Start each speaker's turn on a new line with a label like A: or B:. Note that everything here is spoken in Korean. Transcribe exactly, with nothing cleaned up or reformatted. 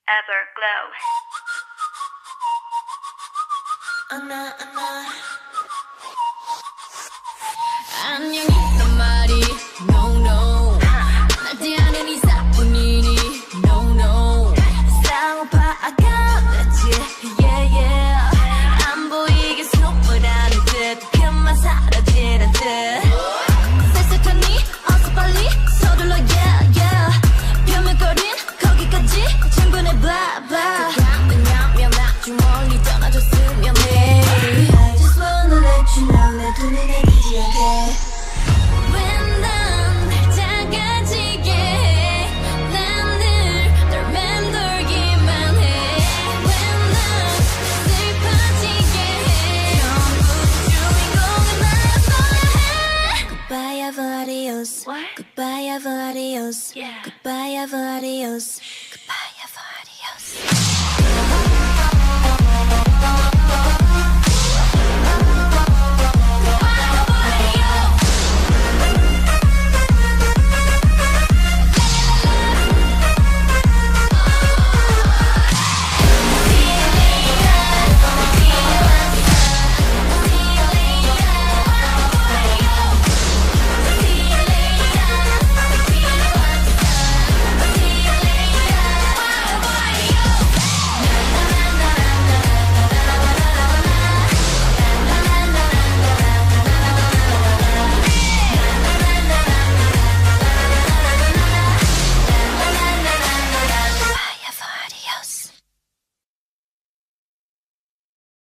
A: Everglow.
B: 안아 안아 안녕이란 말이 no no 날 대하는 이사뿐이니 no no 쌍파아가겠지 yeah yeah 안 보이게 숨으라는 듯 그만 사라지는 듯 쎄쎄하니 어서 빨리 서둘러 yeah yeah 벼물거린 거기까지 충분해 blah blah 왜냐면 아주 멀리 떠나줬으면 해 I just wanna let you know 내 두 눈에 띄지 않게
A: What?
B: Goodbye, ever adios.
A: Yeah.
B: Goodbye, ever adios. Goodbye, ever adios.